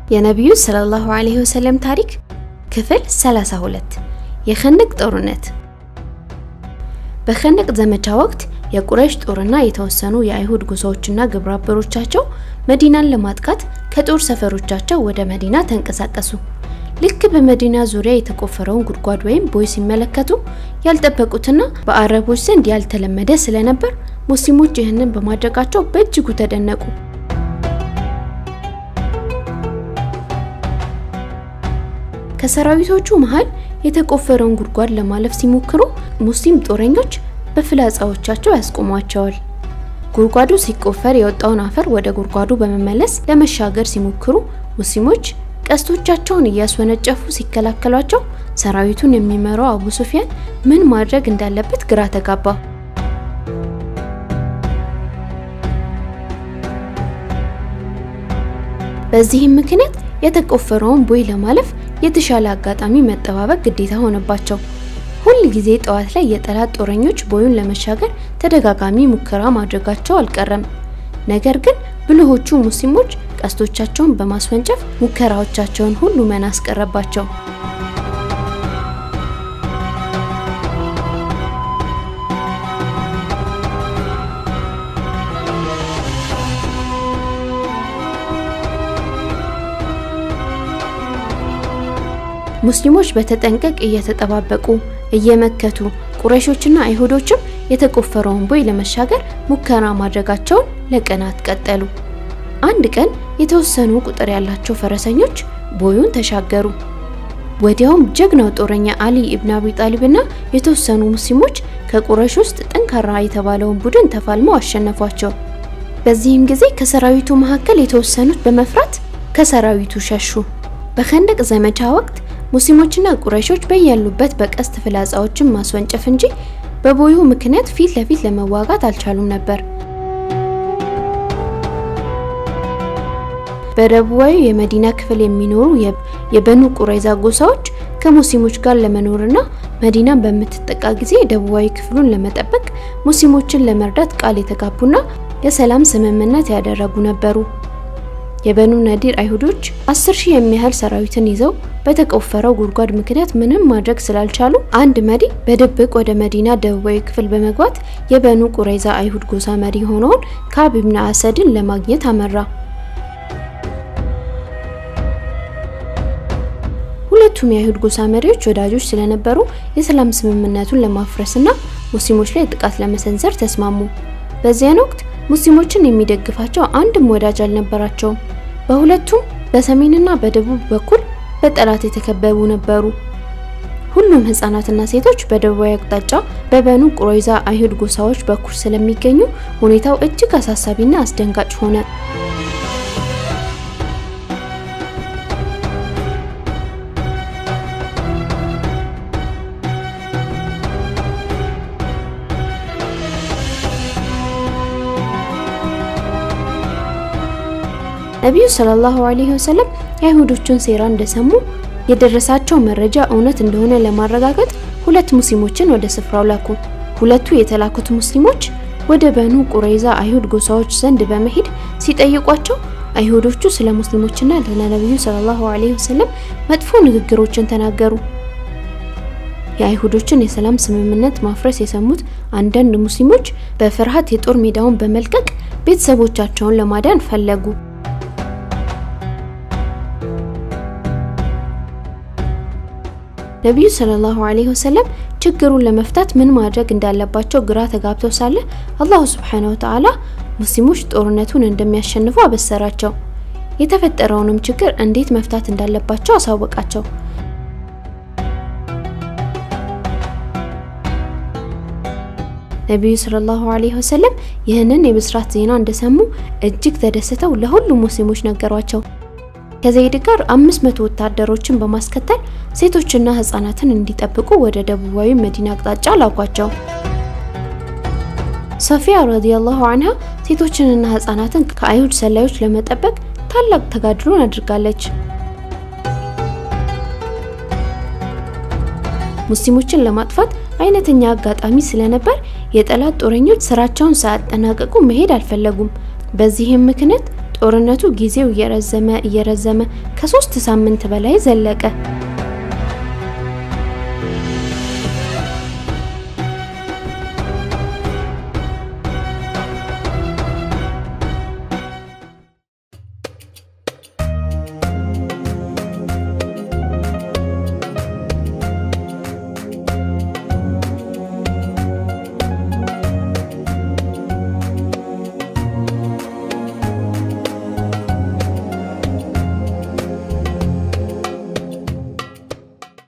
የነብዩ ሰለላሁ ዐለይሂ ወሰለም ታሪክ ክፍል 32 የኸንደቅ ጦርነት በኸንደቅ ዘመቻ ወቅት የቁረይሽ ጦርና የተወሰኑ የአይሁድ ጉዞዎችና ግብረአበሮቻቸው መዲናን ለማጥቃት ከጦር ሰፈሮቻቸው ወደ መዲና ተንቀሳቀሱ። ልክ በመዲና ዙሪያ የተቆፈረውን ጉድጓድ ወይም ቦይ ሲመለከቱ ያልጠበቁትና በአረቦች ዘንድ ያልተለመደ ስለነበር ሙስሊሞች ይህንን በማድረጋቸው በእጅጉ ተደነቁ። ከሰራዊቶቹ መሃል የተቆፈረውን ጉድጓድ ለማለፍ ሲሞክሩ ሙስሊም ጦረኞች በፍላጻዎቻቸው ያስቆሟቸዋል። ጉድጓዱ ሲቆፈር የወጣውን አፈር ወደ ጉድጓዱ በመመለስ ለመሻገር ሲሞክሩ ሙስሊሞች ቀስቶቻቸውን እያስወነጨፉ ሲከላከሏቸው ሰራዊቱን የሚመራው አቡ ሱፊያን ምን ማድረግ እንዳለበት ግራ ተጋባ። በዚህም ምክንያት የተቆፈረውን ቦይ ለማለፍ የተሻለ አጋጣሚ መጠባበቅ ግዴታ ሆነባቸው። ሁሉ ጊዜ ጧት ላይ የጠላት ጦረኞች ቦዩን ለመሻገር ተደጋጋሚ ሙከራ ማድረጋቸው አልቀረም። ነገር ግን ብልሆቹ ሙስሊሞች ቀስቶቻቸውን በማስወንጨፍ ሙከራዎቻቸውን ሁሉ መና አስቀረባቸው። ሙስሊሞች በተጠንቀቅ እየተጠባበቁ እየመከቱ ቁረይሾችና አይሁዶችም የተቆፈረውን ቦይ ለመሻገር ሙከራ ማድረጋቸውን ለቀናት ቀጠሉ። አንድ ቀን የተወሰኑ ቁጥር ያላቸው ፈረሰኞች ቦዩን ተሻገሩ። ወዲያውም ጀግናው ጦረኛ አሊ ኢብኑ አቢ ጣሊብና የተወሰኑ ሙስሊሞች ከቁረይሽ ውስጥ ጠንካራ የተባለውን ቡድን ተፋልመው አሸነፏቸው። በዚህም ጊዜ ከሰራዊቱ መካከል የተወሰኑት በመፍራት ከሰራዊቱ ሸሹ። በኸንደቅ ዘመቻ ወቅት ሙስሊሞችና ቁረይሾች በያሉበት በቀስት ፍላጻዎችን ማስወንጨፍ እንጂ በቦዩ ምክንያት ፊት ለፊት ለመዋጋት አልቻሉም ነበር። በደቡባዊ የመዲና ክፍል የሚኖሩ የበኑ ቁረይዛ ጎሳዎች ከሙስሊሞች ጋር ለመኖርና መዲናን በመተጠቃ ጊዜ ደቡባዊ ክፍሉን ለመጠበቅ ሙስሊሞችን ለመርዳት ቃል የተጋቡና የሰላም ስምምነት ያደረጉ ነበሩ። የበኑ ነዲር አይሁዶች 10,000 የሚያህል ሰራዊትን ይዘው በተቆፈረው ጉድጓድ ምክንያት ምንም ማድረግ ስላልቻሉ አንድ መሪ በድብቅ ወደ መዲና ደቡባዊ ክፍል በመግባት የበኑ ቁረይዛ አይሁድ ጎሳ መሪ ሆነውን ከአብ ኢብኑ አሰድን ለማግኘት አመራ። ሁለቱም የአይሁድ ጎሳ መሪዎች ወዳጆች ስለነበሩ የሰላም ስምምነቱን ለማፍረስና ሙስሊሞች ላይ ጥቃት ለመሰንዘር ተስማሙ። በዚያን ወቅት ሙስሊሞችን የሚደግፋቸው አንድም ወዳጅ አልነበራቸውም። በሁለቱም በሰሜንና በደቡብ በኩል በጠላት የተከበቡ ነበሩ። ሁሉም ህፃናትና ሴቶች በደቡባዊ አቅጣጫ በበኑ ቁረይዛ አይሁድ ጎሳዎች በኩል ስለሚገኙ ሁኔታው እጅግ አሳሳቢና አስደንጋጭ ሆነ። ነብዩ ሰለላሁ ዐለይሂ ወሰለም የአይሁዶችን ሴራ እንደሰሙ የደረሳቸው መረጃ እውነት እንደሆነ ለማረጋገጥ ሁለት ሙስሊሞችን ወደ ስፍራው ላኩ። ሁለቱ የተላኩት ሙስሊሞች ወደ በኑ ቁረይዛ አይሁድ ጎሳዎች ዘንድ በመሄድ ሲጠይቋቸው አይሁዶቹ ስለ ሙስሊሞችና ለነብዩ ሰለላሁ ዐለይሂ ወሰለም መጥፎ ንግግሮችን ተናገሩ። የአይሁዶችን የሰላም ስምምነት ማፍረስ የሰሙት አንዳንድ ሙስሊሞች በፍርሃት የጦር ሜዳውን በመልቀቅ ቤተሰቦቻቸውን ለማዳን ፈለጉ። ነብዩ ሰለላሁ ዐለይሂ ወሰለም ችግሩን ለመፍታት ምን ማድረግ እንዳለባቸው ግራ ተጋብተው ሳለ አላህ ሱብሓነሁ ወተዓላ ሙስሊሞች ጦርነቱን እንደሚያሸንፉ አበሰራቸው። የተፈጠረውንም ችግር እንዴት መፍታት እንዳለባቸው አሳወቃቸው። ነብዩ ሰለላሁ ዐለይሂ ወሰለም ይህንን የብስራት ዜና እንደሰሙ እጅግ ተደስተው ለሁሉም ሙስሊሞች ነገሯቸው። ከዘይድ ጋር 500 ወታደሮችን በማስከተል ሴቶችና ህፃናትን እንዲጠብቁ ወደ ደቡባዊ መዲና አቅጣጫ ላኳቸው። ሶፊያ ረዲየላሁ ዐንሃ ሴቶችንና ህፃናትን ከአይሁድ ሰላዮች ለመጠበቅ ታላቅ ተጋድሎን አድርጋለች። ሙስሊሞችን ለማጥፋት አይነተኛ አጋጣሚ ስለነበር የጠላት ጦረኞች ስራቸውን ሳያጠናቀቁ መሄድ አልፈለጉም። በዚህም ምክንያት ጦርነቱ ጊዜው እየረዘመ ከ3 ሳምንት በላይ ዘለቀ።